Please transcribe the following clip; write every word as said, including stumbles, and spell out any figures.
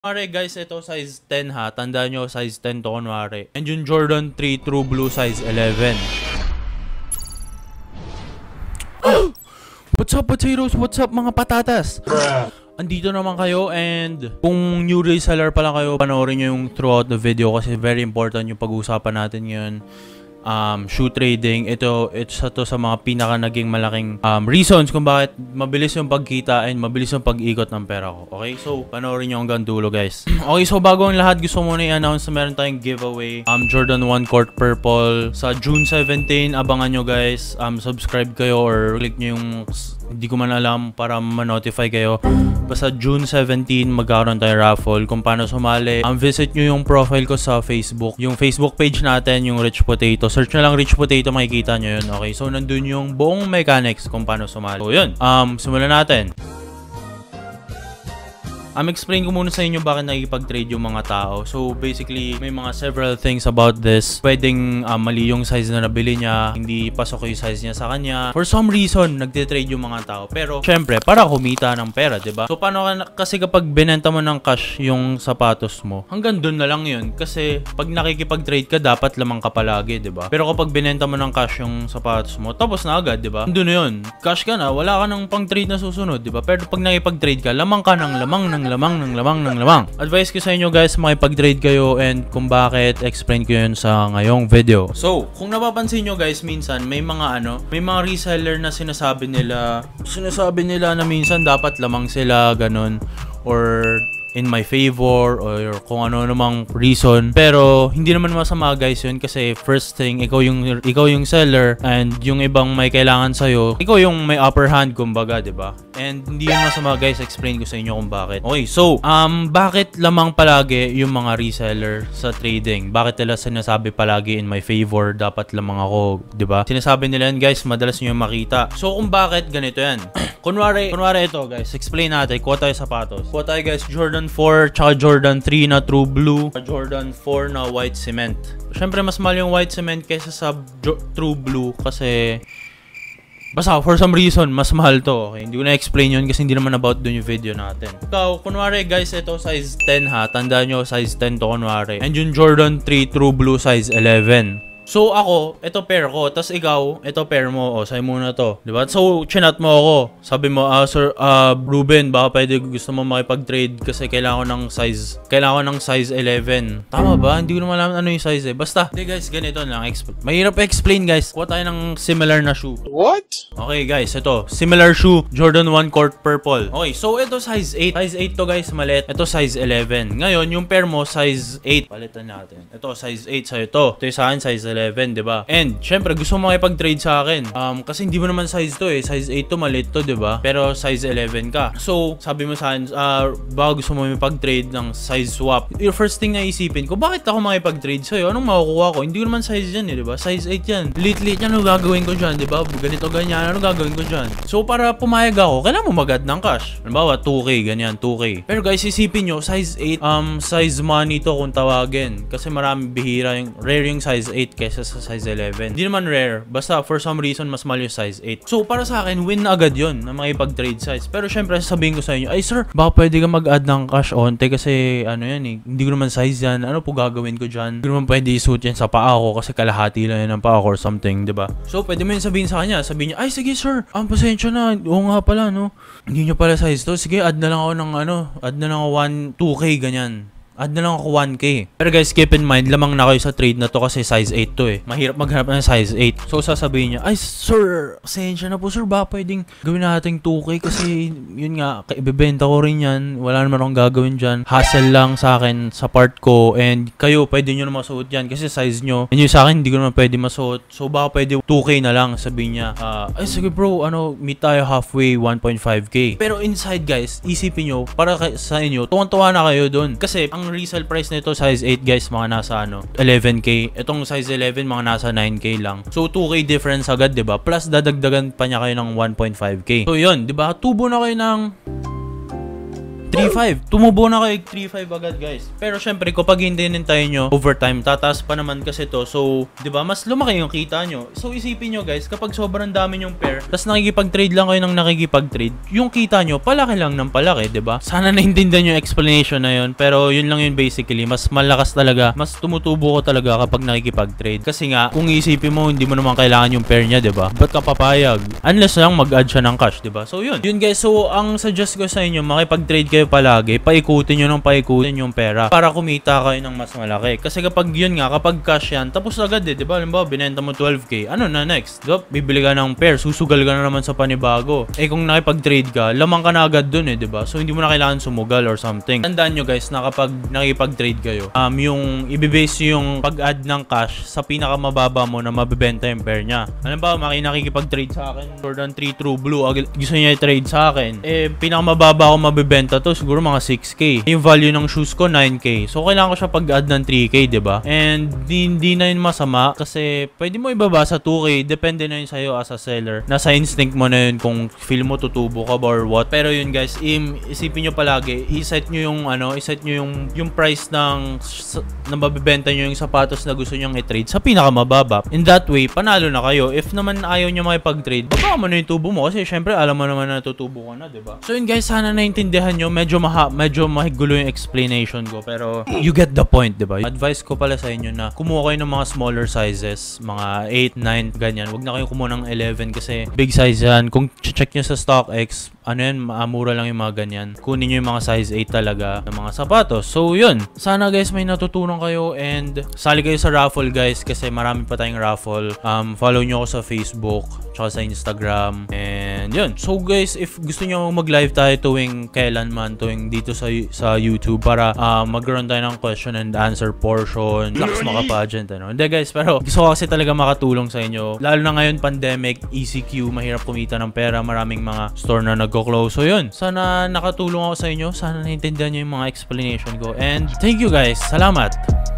Kunwari guys, ito size ten ha. Tandaan nyo, size ten to kunwari. And yung Jordan three True Blue size eleven. Oh! What's up potatoes? What's up mga patatas? Andito naman kayo, and kung new reseller pa lang kayo, panoorin nyo yung throughout the video kasi very important yung pag-uusapan natin ngayon. Um, shoe trading, ito it's to sa mga pinaka naging malaking um, reasons kung bakit mabilis yung pagkita and mabilis yung pag-ikot ng pera ko. Okay, so panoorin nyo hanggang dulo guys. Okay, so bago ang lahat, gusto muna i-announce na meron tayong giveaway, um, Jordan one Court Purple sa June seventeen. Abangan nyo guys, um, subscribe kayo or click nyo yung hindi ko man alam para ma-notify kayo. Basta June seventeen magkakaroon tayo raffle. Kung paano sumali, um, visit nyo yung profile ko sa Facebook, yung Facebook page natin, yung Rich Potato. Search na lang Rich Potato, makikita nyo yun. Okay, so nandun yung buong mechanics kung paano sumali. So yun, um, simulan natin. I'm um, explain ko muna sa inyo bakit nakikipag-trade yung mga tao. So basically, may mga several things about this. Pwedeng um, mali yung size na nabili niya, hindi pasok yung size niya sa kanya. For some reason, nagtitrade yung mga tao. Pero syempre, para kumita ng pera, diba? So paano ka, kasi kapag binenta mo ng cash yung sapatos mo, hanggang dun na lang yun. Kasi pag nakikipag-trade ka, dapat lamang ka palagi, diba? Pero kapag binenta mo ng cash yung sapatos mo, tapos na agad, diba? Doon na yun. Cash ka na, wala ka ng pang-trade na susunod, diba? Pero pag nakipag-trade ka, lamang ka ng lamang ng lamang ng lamang ng lamang. Advice ko sa inyo guys, makipag-trade kayo, and kung bakit, explain ko yun sa ngayong video. So, kung napapansin nyo guys, minsan may mga ano, may mga reseller na sinasabi nila, sinasabi nila na minsan dapat lamang sila, ganun, or in my favor, or kung ano namang reason. Pero hindi naman masama guys yun, kasi first thing, ikaw yung ikaw yung seller, and yung ibang may kailangan sa'yo, ikaw yung may upper hand kumbaga, diba? And hindi yun masama guys, explain ko sa inyo kung bakit. Okay, so um bakit lamang palagi yung mga reseller sa trading? Bakit nila sinasabi palagi in my favor, dapat lamang ako, diba? Sinasabi nila yan guys, madalas nyo makita. So kung bakit, ganito yan. kunwari, kunwari ito guys, explain natin. Kuha tayo sapatos. Kuha tayo guys, Jordan four, tsaka Jordan three na True Blue, Jordan four na white cement. Syempre mas mahal yung white cement kaysa sa True Blue kasi basta for some reason mas mahal to. Okay, hindi ko na explain yun kasi hindi naman about dun yung video natin. Ikaw, kunwari guys, ito size ten ha. Tandaan nyo, size ten to kunwari. And yung Jordan three True Blue size eleven. So ako, ito pair ko, tas ikaw, ito pair mo, o sa'yo muna to, diba? So, chinat mo ako, sabi mo, ah, sir, ah, Ruben, baka pwede gusto mo makipag-trade kasi kailangan ko ng size, kailangan ko ng size eleven. Tama ba? Hindi ko naman alam ano yung size eh. Basta, hindi guys, ganito lang, mahirap explain guys. Kuha tayo ng similar na shoe. What? Okay guys, ito, similar shoe, Jordan one Court Purple. Okay, so ito size eight. Size eight to guys, maliit. Ito size eleven. Ngayon, yung pair mo, size eight. Palitan natin. Ito, size eight sa'yo to. Ito yung sa akin, size eleven, diba? And, syempre, gusto mo makipag-trade sa akin. Um, kasi hindi mo naman size to eh. Size eight to, maliit to, diba? Pero size eleven ka. So, sabi mo sa akin, uh, baka gusto mo makipag-trade ng size swap. Your first thing na isipin ko, bakit ako makipag-trade sa'yo? Anong makukuha ko? Hindi ko naman size yan eh, diba? Size eight yan. Lit-lit yan, ano gagawin ko dyan, diba? Ganito, ganyan, ano gagawin ko dyan? So, para pumayag ako, kailangan mo mag-add ng cash. Halimbawa, two K, ganyan, two K. Pero guys, isipin nyo, size eight, um, size money to kung tawagin. Kasi marami bihira yung, rare yung size eight kaysa sa size eleven. Hindi naman rare. Basta, for some reason, mas mahal yung size eight. So, para sa akin, win na agad yun na makipag-trade size. Pero, syempre, sasabihin ko sa inyo, ay, sir, baka pwede ka mag-add ng cash onte kasi, ano yan eh, hindi ko naman size yan. Ano po gagawin ko dyan? Hindi ko naman pwede isuot yan sa paa ko kasi kalahati lang yan ng paa ko or something, diba? So, pwede mo yun sabihin sa kanya. Sabihin niya, ay, sige, sir, ang pasensya na. Oo nga pala, no? Hindi nyo pala size to. Sige, add na lang ako ng, ano, add na lang ako one, two K, ganyan. Add na lang ako one K. Pero guys, keep in mind, lamang na kayo sa trade na to kasi size eight to eh. Mahirap maghanap ng size eight. So, sasabihin niya, ay, sir, pasensya na po, sir. Ba, pwedeng gawin natin two K kasi, yun nga, ibebenta ko rin yan. Wala naman akong gagawin dyan. Hassle lang sa akin, sa part ko. And kayo, pwede nyo na masuot yan kasi size nyo. And yun sa akin, hindi ko naman pwede masuot. So, baka pwede two K na lang, sabihin niya. Uh, ay, sige bro, ano, meet tayo halfway, one point five K. Pero inside guys, isipin nyo, para sa inyo, tuwan-tuwa na kayo dun. Kasi, ang resale price nito size eight guys, mga nasa ano eleven K. Itong size eleven mga nasa nine K lang. So two K difference agad, 'di ba? Plus dadagdagan pa niya kayo ng one point five K. So 'yun, 'di ba? Tubo na kayo ng three five. Tumubo na kayo three five agad, guys. Pero syempre, kapag hindi nintayin nyo, overtime, tataas pa naman kasi to. So, di ba, mas lumaki yung kita nyo. So, isipin nyo, guys, kapag sobrang dami yung pair, tas nakikipag-trade lang kayo ng nakikipag-trade, yung kita nyo, palaki lang ng palaki, di ba? Sana naintindihan yung explanation na yun. Pero, yun lang yun basically. Mas malakas talaga, mas tumutubo ko talaga kapag nakikipag-trade. Kasi nga, kung isipin mo, hindi mo naman kailangan yung pair niya, di ba? Ba't ka papayag? Unless lang mag-add siya ng cash, di ba? So, yun. Yun, guys. So, ang suggest ko sa inyo, makipag-trade kayo palagi, paikutin nyo ng paikutin yung pera para kumita kayo ng mas malaki. Kasi kapag yun nga, kapag cash yan, tapos agad eh, di ba? Halimbawa, binenta mo twelve K, ano na next? Diba? Bibili ka ng pair, susugal ka na naman sa panibago. Eh kung nakipag-trade ka, lamang ka na agad dun eh, di ba? So hindi mo na kailangan sumugal or something. Tandaan nyo guys na kapag nakipag-trade kayo, um, yung ibibase yung pag-add ng cash sa pinakamababa mo na mabibenta yung pair niya. Halimbawa, maki nakikipag-trade sa akin, Jordan three True Blue, gusto niya i-trade sa akin. Eh, pinakamababa ako mabibenta to, siguro mga six K. Yung value ng shoes ko, nine K. So, kailangan ko siya pag-add ng three K, diba? And, hindi na yun masama kasi pwede mo ibaba sa two K. Depende na yun sa'yo as a seller. Nasa instinct mo na yun kung feel mo tutubo ka ba or what. Pero yun guys, im, isipin nyo palagi, iset nyo yung ano, iset nyo yung, yung price ng na mabibenta nyo yung sapatos na gusto nyong i-trade sa pinakamababa. In that way, panalo na kayo. If naman ayaw nyo makipag-trade, baba mo na yung tubo mo kasi syempre alam mo naman na tutubo ka na, diba? So yun guys, sana naintindihan nyo. Medyo maha, medyo mahigulo yung explanation ko pero you get the point, diba? Advice ko pala sa inyo na kumuha kayo ng mga smaller sizes, mga eight, nine, ganyan. Huwag na kayo kumuha ng eleven kasi big size yan. Kung check nyo sa StockX, ano yan, mura lang yung mga ganyan. Kunin nyo yung mga size eight talaga ng mga sapatos. So yun, sana guys may natutunan kayo and sali kayo sa raffle guys kasi marami pa tayong raffle. Um, follow nyo ako sa Facebook tsaka sa Instagram and yun. So guys, if gusto nyo mag-live tayo tuwing kailan man, tuwing dito sa sa YouTube para uh, magkaroon tayo ng question and answer portion, lakas maka-pageant, ano. Hindi guys, pero gusto ko kasi talaga makatulong sa inyo. Lalo na ngayon, pandemic, E C Q, mahirap kumita ng pera, maraming mga store na nagko-close. So yun, sana nakatulong ako sa inyo, sana naintindihan nyo yung mga explanation ko and thank you guys, salamat!